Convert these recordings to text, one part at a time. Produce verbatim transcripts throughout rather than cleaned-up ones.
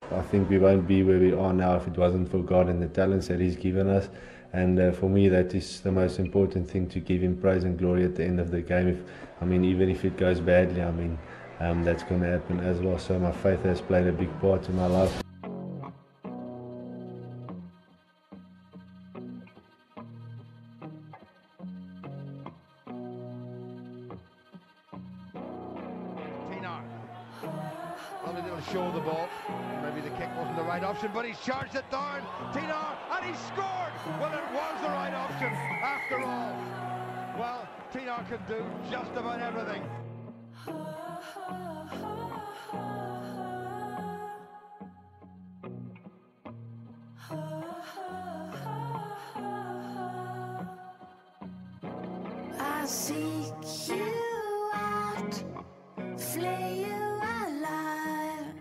I think we won't be where we are now if it wasn't for God and the talents that He's given us. And uh, for me, that is the most important thing, to give Him praise and glory at the end of the game. If, I mean, even if it goes badly, I mean, um, that's going to happen as well. So my faith has played a big part in my life. Pienaar. Probably they'll show the ball. Maybe the kick wasn't the right option, but he's charged it down. Pienaar, and he scored! Well, it was the right option after all. Well, Pienaar can do just about everything. I seek you out, flay you alive.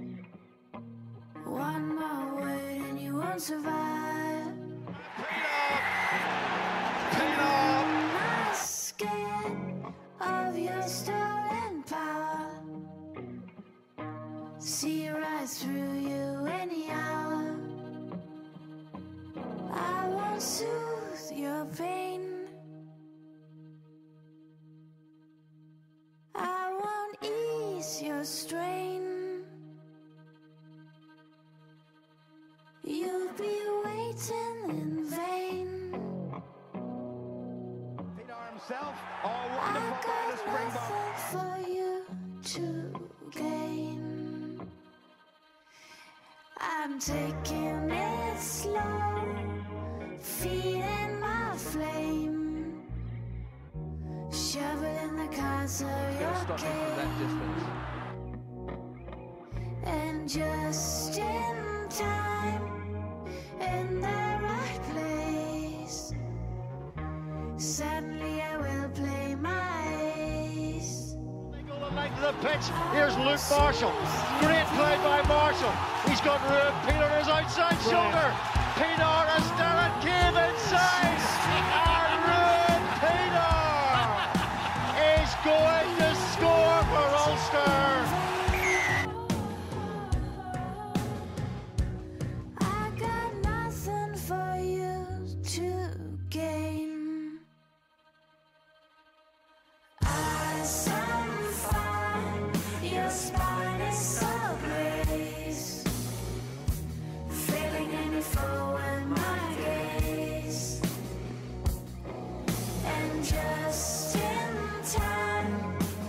One more word and you won't survive. Pienaar! I'm not scared of your stolen power. See right through you anyhow. I won't soothe your pain. I won't ease your strain. You'll be waiting in vain. Pienaar himself. Oh, I wonderful by the got Springbok. nothing for you to gain. I'm taking it slow, feeding my flame. Shoveling the cards of your game. And just in time, in the right place, suddenly I will play my ace. They go the length of the pitch. Here's Luke Marshall. Great play by Marshall. He's got Ruan Pienaar on his outside shoulder. Pienaar has done it. Cave inside. And Ruan Pienaar is going to score for Ulster. I got nothing for you to gain. Eyes on fire, your spine is ablaze, feeling any forward my gaze, and just in time,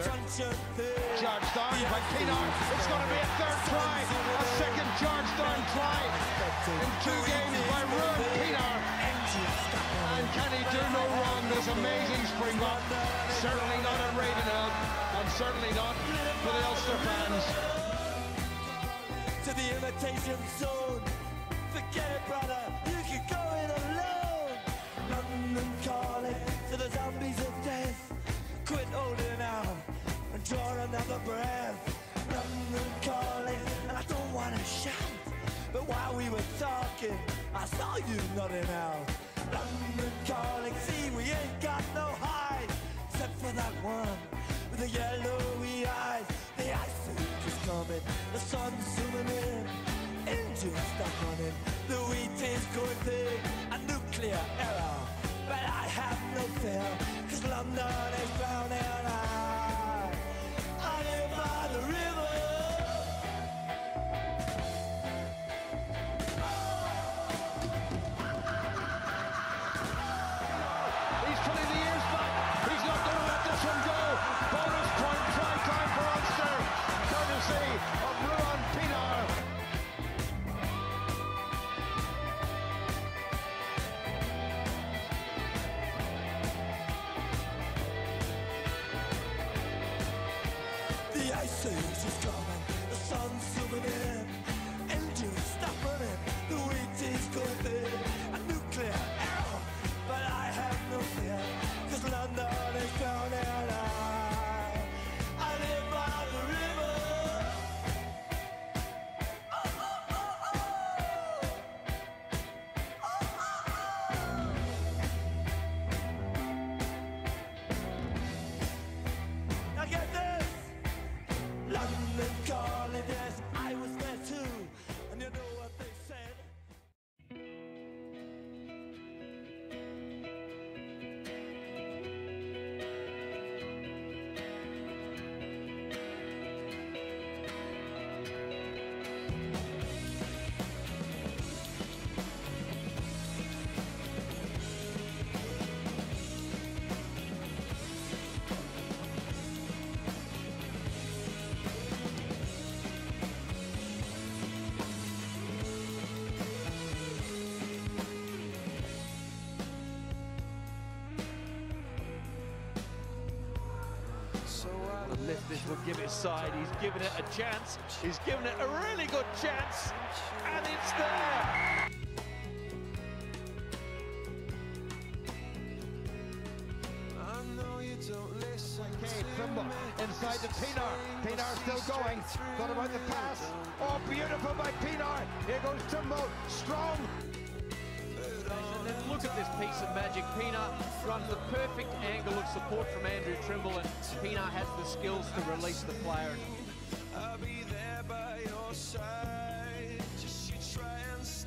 Ulster. Charged down by Pienaar. It's going to be a third try. A second charged down try in two games by Ruan Pienaar. And can he do no wrong, this amazing Springbok? Certainly not at Ravenhill, and certainly not for the Ulster fans. To the imitation zone. Forget it, brother, you can go it alone. London calling to the zombies of death. Quit holding out and draw another breath. London calling, and I don't want to shout, but while we were talking, I saw you nodding out. London calling, see we ain't got no hide, except for that one with the yellowy eyes. The ice age is coming, the sun's zooming in, engines stuck running, the wheat is going thick, a nuclear error, but I have no fear, cause London is drowning. I, I live by the river. He's pulling the ears back. He's not going to let this one go. Bonus point try time for Ulster, courtesy of Ruan Pienaar. The ice age is coming, the sun's zooming in, engines stop running, the wheat is going thin, a nuclear arrow, but I have no fear, cause London is drowning. I, I live by the river. Oh, oh, oh, oh. Oh, oh, oh. Now get this. London calling, yes, I was there too, and you know what they said. Unless this will give his side, he's given it a chance, he's given it a really good chance, and it's there! I know you don't listen. Okay, Trimble inside to Pienaar. Pienaar still going. Thought about the pass. Oh, beautiful by Pienaar. Here goes Trimble. Strong. And then look at this piece of magic. Pienaar runs the perfect angle of support from Andrew Trimble, and Pienaar has the skills to release the player. I'll be there by your side. Just you try and